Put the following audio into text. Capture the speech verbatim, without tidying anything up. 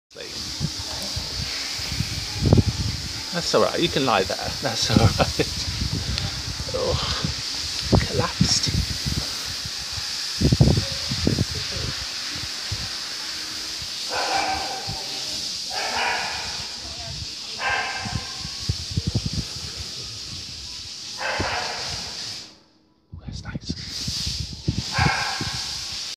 That's all right. You can lie there. That's all right. Oh.